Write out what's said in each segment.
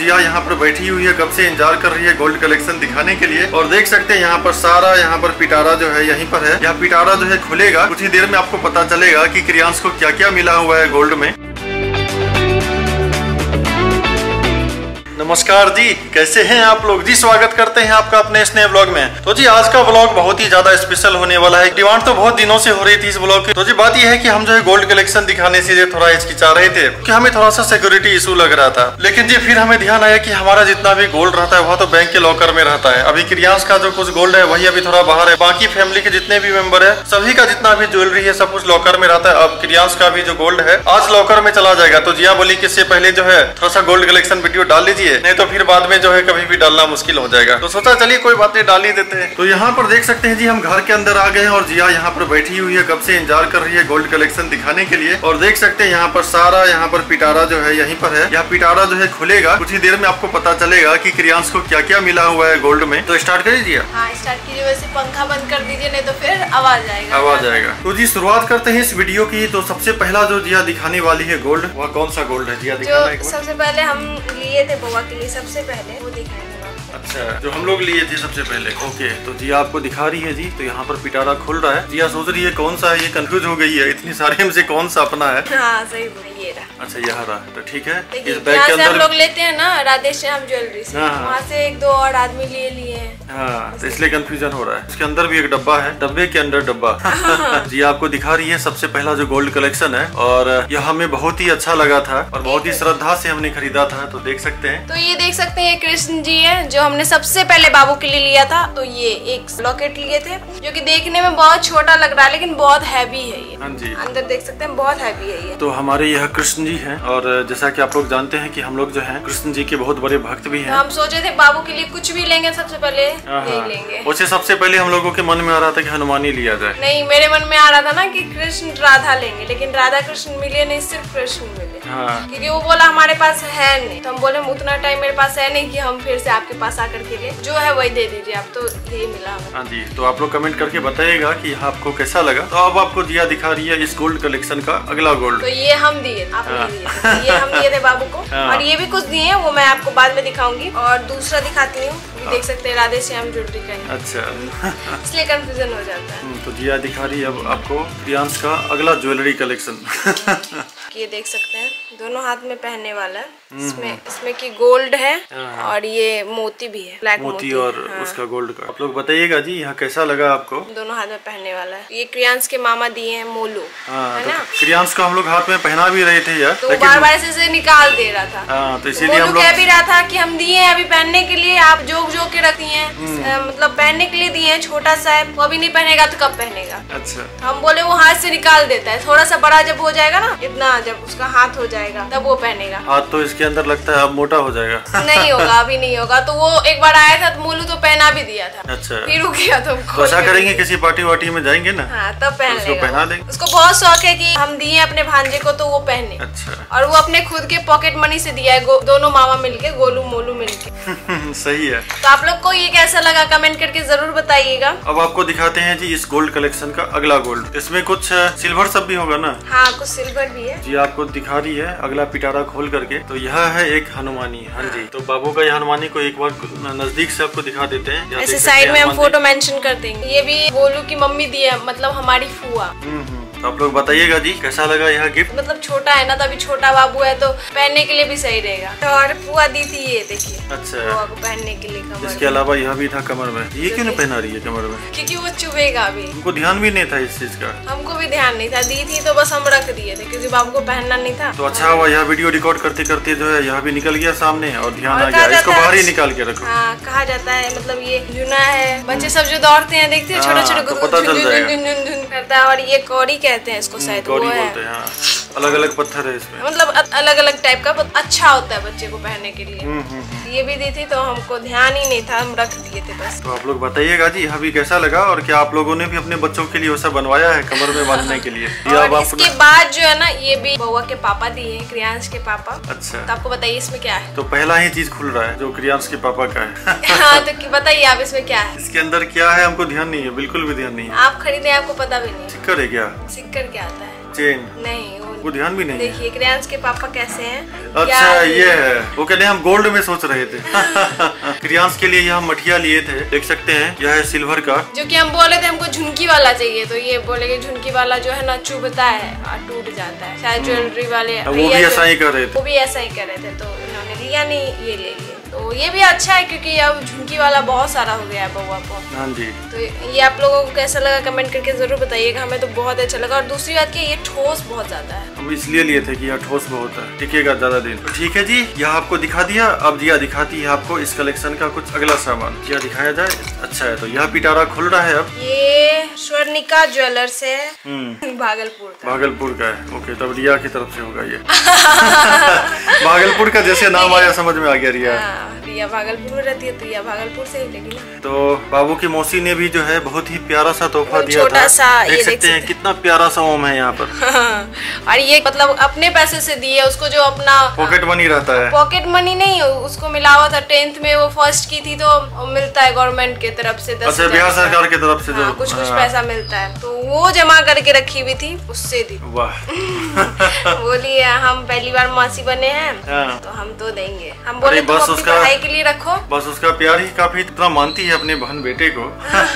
जिया यहाँ पर बैठी हुई है, कब से इंतजार कर रही है गोल्ड कलेक्शन दिखाने के लिए। और देख सकते हैं यहाँ पर सारा यहाँ पर पिटारा जो है यहीं पर है। यह पिटारा जो है खुलेगा, कुछ ही देर में आपको पता चलेगा कि क्रियांश को क्या क्या मिला हुआ है गोल्ड में। नमस्कार जी, कैसे हैं आप लोग जी। स्वागत करते हैं आपका अपने इस नए ब्लॉग में। तो जी आज का ब्लॉग बहुत ही ज्यादा स्पेशल होने वाला है। डिमांड तो बहुत दिनों से हो रही थी इस ब्लॉग की। तो जी बात यह है कि हम जो है गोल्ड कलेक्शन दिखाने से थोड़ा हिचकिचा रहे थे कि हमें थोड़ा सा सिक्योरिटी इशू लग रहा था। लेकिन जी फिर हमें ध्यान आया कि हमारा जितना भी गोल्ड रहता है वह तो बैंक के लॉकर में रहता है। अभी क्रियांश का जो कुछ गोल्ड है वही अभी थोड़ा बाहर है। बाकी फैमिली के जितने भी मेंबर है सभी का जितना भी ज्वेलरी है सब कुछ लॉकर में रहता है। अब क्रियांश का भी जो गोल्ड है आज लॉकर में चला जाएगा। तो जिया बोली कि इससे पहले जो है थोड़ा सा गोल्ड कलेक्शन वीडियो डाल लीजिए, नहीं तो फिर बाद में जो है कभी भी डालना मुश्किल हो जाएगा। तो सोचा चलिए कोई बात नहीं, डाल ही देते हैं। तो यहाँ पर देख सकते हैं जी हम घर के अंदर आ गए हैं और जिया यहाँ पर बैठी हुई है, कब से इंतजार कर रही है गोल्ड कलेक्शन दिखाने के लिए। और देख सकते हैं यहाँ पर सारा यहाँ पर पिटारा जो है यहीं पर है। यह पिटारा जो है खुलेगा, कुछ ही देर में आपको पता चलेगा कि क्रियांश को क्या क्या मिला हुआ है गोल्ड में। तो स्टार्ट करिए जिया। हाँ स्टार्ट कीजिए, वैसे पंखा बंद कर दीजिए नहीं तो फिर आवाज आएगा। तो जी शुरुआत करते हैं इस वीडियो की। तो सबसे पहला जो जिया दिखाने वाली है गोल्ड, वह कौन सा गोल्ड है जिया दिखाना एक बार। सबसे पहले हम लिए थे बुआ के लिए, सबसे पहले वो दिखाएंगे। अच्छा, जो हम लोग लिए थे सबसे पहले। ओके, तो जिया आपको दिखा रही है जी। तो यहाँ पर पिटारा खुल रहा है। जिया सोच रही है कौन सा है, ये कंफ्यूज हो गई है, इतनी सारे में से कौन सा अपना है। हाँ सही बोला, ये रहा। अच्छा यह रहा, तो ठीक है। इस बैग के अंदर हम लोग लेते हैं ना राधे श्याम ज्वेलरी से, वहाँ से एक दो और आदमी ले लिए हैं। हाँ, तो इसलिए कंफ्यूजन हो रहा है। इसके अंदर भी एक डब्बा है, डब्बे के अंदर डब्बा। जिया आपको दिखा रही है सबसे पहला जो गोल्ड कलेक्शन है। और यह हमें बहुत ही अच्छा लगा था और बहुत ही श्रद्धा से हमने खरीदा था। तो देख सकते हैं, तो ये देख सकते हैं कृष्ण जी है जो हमने सबसे पहले बाबू के लिए लिया था। तो ये एक लॉकेट लिए थे जो कि देखने में बहुत छोटा लग रहा है लेकिन बहुत हैवी है ये। हाँ जी, अंदर देख सकते हैं बहुत हैवी है ये। तो हमारे यह कृष्ण जी हैं। और जैसा कि आप लोग जानते हैं कि हम लोग जो हैं कृष्ण जी के बहुत बड़े भक्त भी हैं। तो हम सोचे थे बाबू के लिए कुछ भी लेंगे, सबसे पहले यही लेंगे। उसे सबसे पहले हम लोगों के मन में आ रहा था कि हनुमान ही लिया जाए। नहीं, मेरे मन में आ रहा था ना कि कृष्ण राधा लेंगे, लेकिन राधा कृष्ण मिले नहीं, सिर्फ कृष्ण मिले। हाँ। क्योंकि वो बोला हमारे पास है नहीं, तो हम बोले उतना टाइम मेरे पास है नहीं कि हम फिर से आपके पास आकर के लिए, जो है वही दे दीजिए आप। तो यही मिला हमें। हाँ जी, तो आप लोग कमेंट करके बताइएगा कि यह आपको कैसा लगा। तो अब आपको जिया दिखा रही है इस गोल्ड कलेक्शन का अगला गोल्ड। तो ये हम दिए, आप नहीं दिए, ये हम दिए थे बाबू को। और ये भी कुछ दिए, वो मैं आपको बाद में दिखाऊंगी। और दूसरा दिखाती हूँ, देख सकते हैं राधे श्याम ज्वेलरी का। अच्छा, इसलिए कंफ्यूजन हो जाता है। तो जिया दिखा रही है अब आपको क्रियांश का अगला ज्वेलरी कलेक्शन। ये देख सकते हैं दोनों हाथ में पहनने वाला है। इसमें की गोल्ड है और ये मोती भी है, ब्लैक मोती और उसका गोल्ड का। आप लोग बताइएगा जी यहाँ कैसा लगा आपको। दोनों हाथ में पहनने वाला है। ये क्रियांश के मामा दिए हैं, मोलू है ना। क्रियांश को हम लोग हाथ में पहना भी रहे थे यार, तो बार बार ऐसे निकाल दे रहा था। तो इसीलिए हम लोग कह भी रहा था कि हम दिए हैं अभी पहनने के लिए, आप जोक के रखती हैं, मतलब पहनने के लिए दिए हैं। छोटा सा है, वो अभी नहीं पहनेगा तो कब पहनेगा। अच्छा, हम बोले वो हाथ से निकाल देता है, थोड़ा सा बड़ा जब हो जाएगा ना, इतना जब उसका हाथ हो जाएगा तब वो पहनेगा। हाथ तो इसके अंदर लगता है अब मोटा हो जाएगा। नहीं होगा, अभी नहीं होगा। तो वो एक बार आया था तो मोलू तो पहना भी दिया था। अच्छा, फिर रुक गया। तो ऐसा करेंगे किसी पार्टी वार्टी में जाएंगे ना, हाँ तब पहना देंगे। उसको बहुत शौक है कि हम दिए अपने भांजे को तो वो पहने। अच्छा, और वो अपने खुद के पॉकेट मनी से दिया है, दोनों मामा मिलके, गोलू मोलू मिलके। सही है। तो आप लोग को ये कैसा लगा कमेंट करके जरूर बताइएगा। अब आपको दिखाते हैं जी इस गोल्ड कलेक्शन का अगला गोल्ड। इसमें कुछ सिल्वर सब भी होगा ना। हाँ कुछ सिल्वर भी है जी। आपको दिखा रही है अगला पिटारा खोल करके। तो यह है एक हनुमानी। हाँ जी, तो बाबू का यह हनुमानी को एक बार नजदीक से आपको दिखा देते हैं। ऐसे साइड में हम फोटो मेंशन कर देंगे। ये भी गोलू की मम्मी दी है, मतलब हमारी फुआ। तो आप लोग बताइएगा जी कैसा लगा यह गिफ्ट। मतलब छोटा है ना, तो अभी छोटा बाबू है तो पहनने के लिए भी सही रहेगा। तो और फुआ दी थी ये देखिए। अच्छा, फुआ को पहनने के लिए कमर। इसके अलावा यह भी था कमर में। ये क्यों नहीं पहना रही है कमर में? क्योंकि वो चुभेगा अभी। हमको ध्यान भी नहीं था इस चीज का। हमको भी ध्यान नहीं था, दी थी तो बस हम रख दिए थे क्योंकि बाबू को पहनना नहीं था। तो अच्छा हुआ, यह वीडियो रिकॉर्ड करते करते जो है यह भी निकल गया सामने और ध्यान आ गया। इसको बाहर ही निकाल के रखो। हाँ कहा जाता है, मतलब ये जुना है। बच्चे सब जो दौड़ते हैं देखते हैं, छोटे छोटे करता है। और ये कौड़ी कहते हैं इसको, शायद कौड़ी बोलते हैं। हाँ, अलग अलग पत्थर है इसमें, मतलब अलग अलग टाइप का। अच्छा होता है बच्चे को पहनने के लिए। ये भी दी थी तो हमको ध्यान ही नहीं था, हम रख दिए थे बस। तो आप लोग बताइएगा जी यह भी कैसा लगा और क्या आप लोगों ने भी अपने बच्चों के लिए वैसा बनवाया है कमर में बांधने के लिए। और इसके बाद जो है ना, ये भी बउआ के पापा दिए हैं, क्रियांश के पापा। अच्छा, तो आपको बताइए इसमें क्या है। तो पहला ही चीज खुल रहा है जो क्रियांश के पापा का है। हाँ तो बताइए आप इसमें क्या है। इसके अंदर क्या है हमको ध्यान नहीं है, बिल्कुल भी ध्यान नहीं है। आप खरीदे आपको पता भी नहीं। सिक्कर है क्या? सिक्कर क्या आता है? चेन? नहीं वो वो ध्यान भी नहीं है। देखिए क्रेयंस के पापा कैसे हैं। अच्छा ये है, वो कहते हैं हम गोल्ड में सोच रहे थे। क्रेयंस के लिए यहाँ मठिया लिए थे, देख सकते हैं यह है सिल्वर का, जो कि हम बोले थे हमको झुमकी वाला चाहिए, तो ये बोले कि झुमकी वाला जो है ना चुभता है और टूट जाता है। शायद ज्वेलरी वाले वो भी ऐसा ही कर रहे थे, वो भी ऐसा ही कर रहे थे, तो इन्होंने लिया नहीं, ये ले लिया। तो ये भी अच्छा है क्योंकि अब झुमकी वाला बहुत सारा हो गया है बउआ को। हाँ जी। तो ये आप लोगों को कैसा लगा कमेंट करके जरूर बताइएगा, हमें तो बहुत अच्छा लगा। और दूसरी बात की ये ठोस बहुत ज्यादा है, हम इसलिए लिए थे कि यह ठोस बहुत है, टिकेगा ज्यादा दिन। तो ठीक है जी, यह आपको दिखा दिया। अब जिया दिखाती है आपको इस कलेक्शन का कुछ अगला सामान। जिया दिखाया जाए। अच्छा है, तो यह पिटारा खुल रहा है अब। ये स्वर्णिका ज्वेलर्स है, भागलपुर का है। ओके, तब रिया की तरफ से होगा ये। भागलपुर का जैसे नाम आया समझ में आ गया रिया। रिया भागलपुर में रहती है तो रिया भागलपुर से ही लेगी। तो बाबू की मौसी ने भी जो है बहुत ही प्यारा सा तोहफा दिया था। सा देख सकते हैं कितना प्यारा सा ओम है यहाँ पर। और ये मतलब अपने पैसे से दिए उसको, जो अपना पॉकेट मनी रहता है। पॉकेट मनी नहीं, उसको मिला हुआ था 10th में, वो फर्स्ट की थी तो मिलता है गवर्नमेंट के तरफ से 10,000। अच्छा, बिहार सरकार की तरफ से जो कुछ पैसा मिलता है, तो वो जमा करके रखी हुई थी, उससे दी। वाह। बोली हम पहली बार मौसी बने हैं तो हम तो देंगे। हम बोले तुम अपनी पढ़ाई के लिए रखो। बस उसका प्यार ही काफी इतना मानती है अपने बहन बेटे को।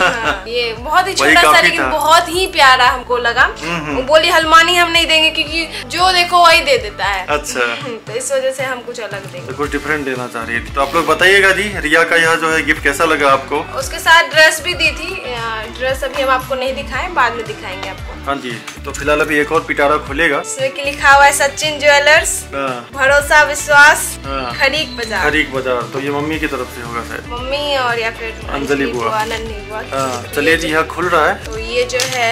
ये बहुत ही छोटा सा लेकिन बहुत ही प्यारा हमको लगा। वो बोली हलमानी हम नहीं देंगे क्योंकि जो देखो वही दे देता है। अच्छा, तो इस वजह से हम कुछ अलग देंगे, कुछ डिफरेंट देना चाह रही थी। तो आप लोग बताइएगा जी, रिया का यह जो है गिफ्ट कैसा लगा आपको। उसके साथ ड्रेस भी दी थी। ड्रेस अभी हम आपको नहीं दिखाएं, बाद में दिखाएंगे आपको। हाँ जी। तो फिलहाल अभी एक और पिटारा खुलेगा, इसमें की लिखा हुआ है सचिन ज्वेलर्स, भरोसा विश्वास, खरीक बाजार। तो ये मम्मी की तरफ से होगा शायद, मम्मी और या फिर अंजलि बुआ, नन्ही बुआ। चलिए जी, यहाँ खुल रहा है। तो ये जो है,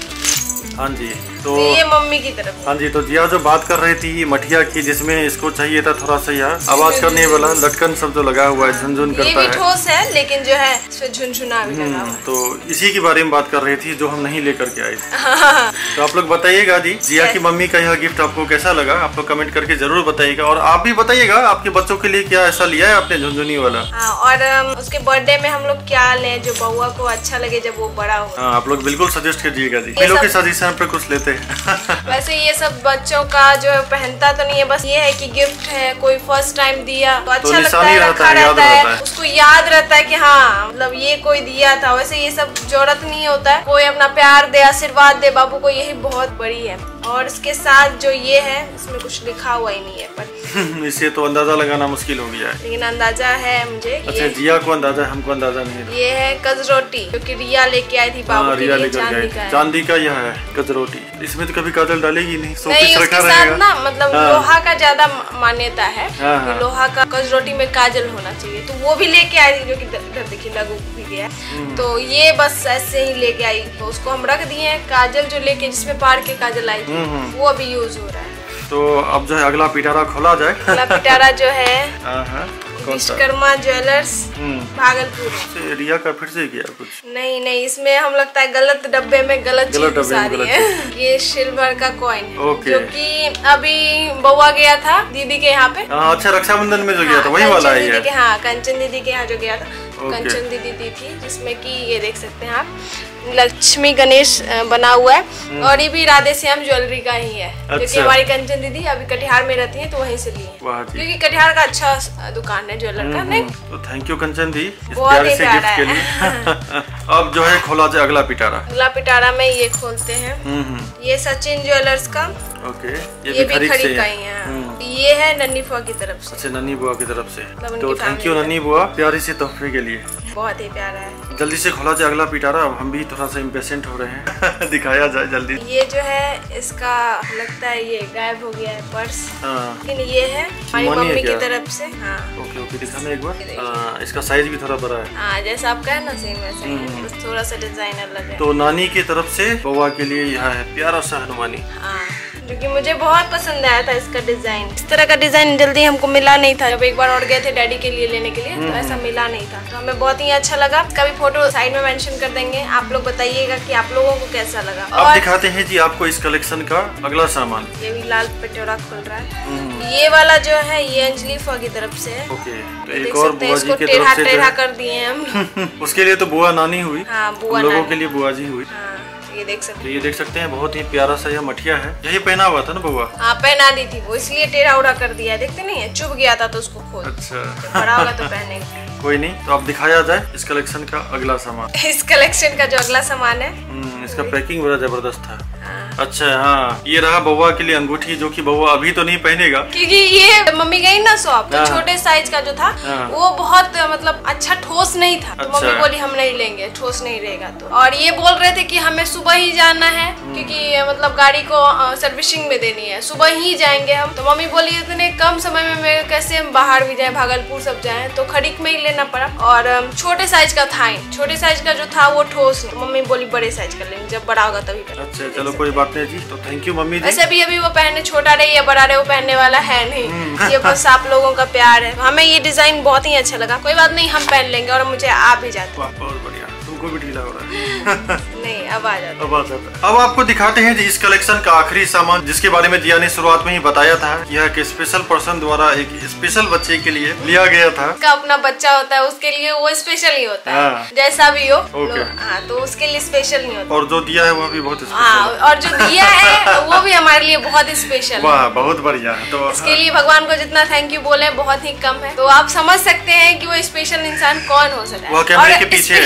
हाँ जी, तो ये मम्मी की तरफ। हाँ जी। तो जिया जो बात कर रही थी मठिया की, जिसमें इसको चाहिए था थोड़ा सा यार आवाज करने वाला लटकन सब जो लगा हुआ है, झुनझुन करता है। ये भी ठोस है लेकिन जो है इसमें झुनझुना भी लगा हुआ है। तो इसी के बारे में बात कर रही थी जो हम नहीं लेकर के आए। तो आप लोग बताइएगा जी, जिया की मम्मी का यह गिफ्ट आपको कैसा लगा, आप लोग कमेंट करके जरूर बताइएगा। और आप भी बताइएगा आपके बच्चों के लिए क्या ऐसा लिया है आपने झुनझुनी वाला। और उसके बर्थडे में हम लोग क्या लें जो बउआ को अच्छा लगे जब वो बड़ा हो। आप लोग बिल्कुल सजेस्ट कीजिएगा जी, लोग के सजेशन पे कुछ लेते हैं। वैसे ये सब बच्चों का जो है पहनता तो नहीं है, बस ये है कि गिफ्ट है, कोई फर्स्ट टाइम दिया तो अच्छा लगता है, रखा रहता है, उसको याद रहता है कि हाँ मतलब ये कोई दिया था। वैसे ये सब जरूरत नहीं होता है, कोई अपना प्यार दे, आशीर्वाद दे बाबू को, यही बहुत बड़ी है। और इसके साथ जो ये है इसमें कुछ लिखा हुआ ही नहीं है, पर इसे तो अंदाजा लगाना मुश्किल हो गया है, लेकिन अंदाजा है मुझे। अच्छा, जिया को अंदाजा, हमको अंदाजा नहीं है। ये है कजरोटी जो कि रिया लेके आई थी बाबू के लिए, चांदी का यह है कजरोटी। इसमें तो कभी काजल डालेगी नहीं, नहीं उसके साथ ना मतलब लोहा का ज्यादा मान्यता है कि लोहा का कजरोटी में काजल होना चाहिए, तो वो भी लेके आई थी, जो कि इधर देखिए लगू भी गया। तो ये बस ऐसे ही लेके आई, तो उसको हम रख दिए। काजल जो लेके जिसमें पार के काजल आई वो अभी यूज हो रहा है। तो अब जो है अगला पिटारा खोला जाए। अगला पिटारा जो है विश्वकर्मा ज्वेलर्स भागलपुर। रिया का फिर से किया कुछ? नहीं, इसमें हम लगता है गलत डब्बे में गलत चीज आ रही है। ये सिल्वर का कॉइन है, जो कि अभी बउआ गया था दीदी के यहाँ पे। अच्छा, रक्षाबंधन में जो गया था वही वाला है। हाँ, कंचन दीदी के यहाँ जो गया था, कंचन दीदी दी थी, जिसमें कि ये देख सकते हैं आप लक्ष्मी गणेश बना हुआ है। और ये भी राधे श्याम ज्वेलरी का ही है, क्योंकि हमारी कंचन दीदी अभी कटिहार में रहती है तो वहीं से लिए, क्योंकि कटिहार का अच्छा दुकान है ज्वेलर का। नहीं तो थैंक यू कंचन दी इस बहुत प्यारे ही से गिफ्ट के लिए। अब जो है खोला जाए अगला पिटारा। अगला पिटारा में ये खोलते हैं, ये सचिन ज्वेलर्स का। ओके, ये भी खड़ी का ही है। ये है नन्ही बुआ की तरफ से। अच्छा, नन्ही बुआ की तरफ से, तो थैंक यू नन्ही बुआ प्यारी से तोहफे के लिए, बहुत ही प्यारा है। जल्दी से खोला जाए अगला पिटारा, अब हम भी थोड़ा सा इम्पेशेंट हो रहे हैं। दिखाया जाए जल्दी। ये जो है इसका लगता है ये गायब हो गया है पर्स, लेकिन ये है हमारी मम्मी की तरफ से। हाँ ओके, दिखाना एक बार। इसका साइज भी थोड़ा बड़ा है। हाँ, जैसा आपका है ना सेम वैसा ही है, थोड़ा सा डिजाइन अलग है। तो नानी की तरफ से बउआ के लिए यह है प्यारा सा हनुमानी। हाँ, क्योंकि मुझे बहुत पसंद आया था इसका डिजाइन। इस तरह का डिजाइन जल्दी हमको मिला नहीं था, जब एक बार और गए थे डैडी के लिए लेने के लिए तो ऐसा मिला नहीं था, तो हमें बहुत ही अच्छा लगा। इसका भी फोटो साइड में मेंशन कर देंगे, आप लोग बताइएगा कि आप लोगों को कैसा लगा। अब दिखाते हैं जी आपको इस कलेक्शन का अगला सामान। ये भी लाल पिटोरा खुल रहा है। ये वाला जो है ये अंजलि फुआ की तरफ से है। ओके, तो एक और बुआ जी की तरफ से टेढ़ा कर दिए हम। उसके लिए तो बुआ नानी हुई, हाँ, बुआ लोगों के लिए बुआ जी हुई। ये देख सकते हैं। ये देख सकते हैं बहुत ही प्यारा सा यह मठिया है। यही पहना हुआ था ना बउआ? हाँ पहना दी थी वो, इसलिए टेढ़ा उड़ा कर दिया है, देखते नहीं है, चुभ गया था तो उसको खोल। अच्छा बड़ा होगा तो पहनेंगे। कोई नहीं, तो अब दिखाया जाए इस कलेक्शन का अगला सामान। इस कलेक्शन का जो अगला सामान है इसका पैकिंग बड़ा जबरदस्त था। अच्छा हाँ, ये रहा बउआ के लिए अंगूठी, जो कि बउआ अभी तो नहीं पहनेगा क्योंकि ये मम्मी गई ना शॉप, तो छोटे साइज का जो था वो बहुत मतलब अच्छा ठोस नहीं था। तो मम्मी बोली हम नहीं लेंगे, ठोस नहीं रहेगा तो। और ये बोल रहे थे कि हमें सुबह ही जाना है, क्योंकि मतलब गाड़ी को सर्विसिंग में देनी है, सुबह ही जाएंगे हम। तो मम्मी बोली इतने कम समय में कैसे हम बाहर भी जाए, भागलपुर सब जाए, तो खरीक में ही लेना पड़ा। और छोटे साइज का था, छोटे साइज का जो था वो ठोस नहीं। तो मम्मी बोली बड़े साइज का लेंगे, जब बड़ा होगा तभी। अच्छा चलो कोई बात नहीं जी, तो थैंक यू मम्मी जी। वैसे भी अभी वो पहनने, छोटा रहे या बड़ा रहे, वो पहनने वाला है नहीं। ये बस आप लोगों का प्यार है। हमें ये डिजाइन बहुत ही अच्छा लगा। कोई बात नहीं, हम पहन लेंगे और मुझे आ भी जाता है। बहुत बढ़िया, तुमको भी ढीला हो रहा है। नहीं अब आ जाता है। अब आ जाता है। अब आपको दिखाते हैं जी इस कलेक्शन का आखिरी सामान, जिसके बारे में जिया ने शुरुआत में ही बताया था। यह एक स्पेशल पर्सन द्वारा एक स्पेशल बच्चे के लिए लिया गया था। का अपना बच्चा होता है, उसके लिए वो स्पेशल ही होता है, जैसा भी हो। हाँ तो उसके लिए स्पेशल नहीं होता। और जो दिया है वो भी बहुत स्पेशल। हाँ और जो दिया है वो भी हमारे लिए बहुत स्पेशल। वाह बहुत बढ़िया। तो इसके लिए भगवान को जितना थैंक यू बोले बहुत ही कम है। तो आप समझ सकते हैं कि वो स्पेशल इंसान कौन हो सकता है। वो कैमरे के पीछे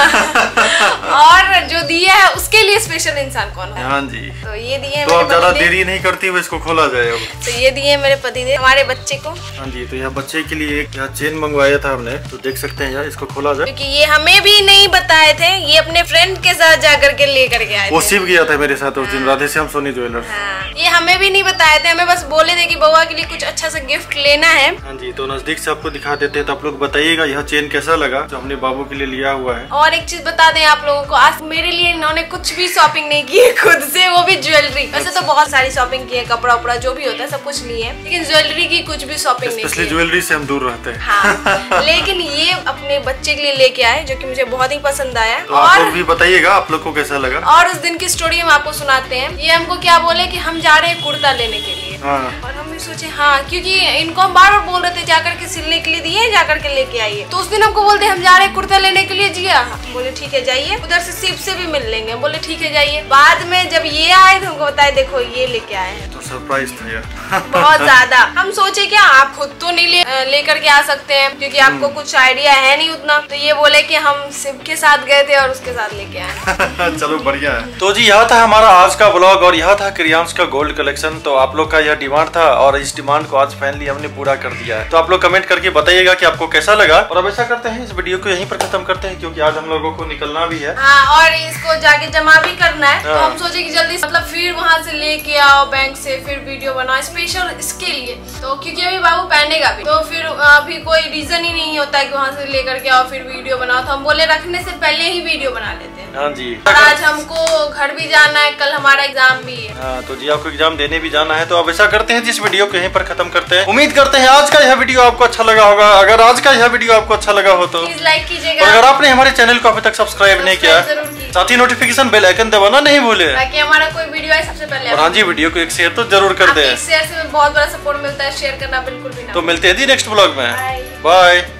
है। और जो दिया है उसके लिए स्पेशल इंसान कौन है। हाँ जी। तो ये दिए, तो अब ज्यादा देरी नहीं करती हुए इसको खोला जाए अब। तो ये दिए मेरे पतिदेव हमारे बच्चे को। हाँ जी, तो यह बच्चे के लिए एक चेन मंगवाया था हमने, तो देख सकते हैं यार, इसको खोला जाए। क्योंकि ये हमें भी नहीं बताए थे, ये अपने फ्रेंड के साथ जाकर के लेकर के आए थे। वो शिव गया था मेरे साथ उस दिन, राधे श्याम सोनी ज्वेलर्स। हाँ, ये हमें भी नहीं बताए थे, हमें बस बोले थे कि बउआ के लिए कुछ अच्छा सा गिफ्ट लेना है। हाँ जी, तो नजदीक से आपको दिखा देते हैं, तो आप लोग बताइएगा यह चेन कैसा लगा जो हमने बाबू के लिए लिया हुआ है। और एक चीज बता दें आप लोगों को, आज मेरे लिए इन्होंने कुछ भी शॉपिंग नहीं की है खुद से, वो भी ज्वेलरी। वैसे तो बहुत सारी शॉपिंग की है, कपड़ा उपड़ा जो भी होता है सब कुछ लिए, लेकिन ज्वेलरी की कुछ भी शॉपिंग नहीं की। ज्वेलरी से हम दूर रहते हैं। हाँ, लेकिन ये अपने बच्चे के लिए लेके आए, जो कि मुझे बहुत ही पसंद आया। तो आप लोग भी बताइएगा आप लोग को कैसा लगा। और उस दिन की स्टोरी हम आपको सुनाते हैं। ये हमको क्या बोले कि हम जा रहे हैं कुर्ता लेने के लिए। और हम भी सोचे हाँ, क्योंकि इनको हम बार बार बोल रहे थे जाकर के सिलने के लिए दिए, जाकर के लेके आइए। तो उस दिन हमको बोलते हम जा रहे हैं कुर्ता लेने के लिए। जिया बोले ठीक है जाइए, उधर से शिव से भी मिल लेंगे। बोले ठीक है जाइए। बाद में जब ये आए तो हमको बताए देखो ये लेके आए हैं। तो सरप्राइज था यार। बहुत ज्यादा। हम सोचे क्या आप खुद तो नहीं लेकर के आ सकते हैं, क्योंकि आपको कुछ आइडिया है नहीं उतना। तो ये बोले कि हम शिव के साथ गए थे और उसके साथ लेके आए। चलो बढ़िया है। तो जी यह था हमारा आज का ब्लॉग और यह था क्रियांश का गोल्ड कलेक्शन। तो आप लोग का यह डिमांड था और इस डिमांड को आज फाइनली हमने पूरा कर दिया है। तो आप लोग कमेंट करके बताइएगा कि आपको कैसा लगा। और अब ऐसा करते हैं, इस वीडियो को यहीं पर खत्म करते हैं, क्योंकि आज हम लोगों को निकलना भी है। हाँ, और इसको जाके जमा भी करना है। तो हम सोचे कि जल्दी मतलब फिर वहाँ से लेके आओ बैंक से, फिर वीडियो बनाओ स्पेशल इसके लिए। तो क्योंकि अभी बाबू पहनेगा भी, तो फिर अभी कोई रीजन ही नहीं होता है कि वहाँ से लेकर के आओ फिर वीडियो बनाओ। तो हम बोले रखने से पहले ही वीडियो बना लेते हैं। हाँ जी। और आज हमको घर भी जाना है, कल हमारा एग्जाम भी है। हाँ, तो जी आपको एग्जाम देने भी जाना है। तो अब ऐसा करते हैं, जिस वीडियो को यहीं पर खत्म करते हैं। उम्मीद करते हैं आज का यह वीडियो आपको अच्छा लगा होगा। अगर आज का यह वीडियो आपको अच्छा लगा हो तो प्लीज लाइक कीजिएगा। और अगर आपने हमारे चैनल को अभी तक सब्सक्राइब नहीं किया, साथ ही नोटिफिकेशन बेल आइकन दबाना नहीं भूले, ताकि हमारा कोई वीडियो आए सबसे पहले। और हाँ जी, वीडियो को एक शेयर तो जरूर कर दें। शेयर से बहुत बड़ा सपोर्ट मिलता है, शेयर करना बिल्कुल भी ना। तो मिलते हैं जी नेक्स्ट ब्लॉग में। बाय। बाय।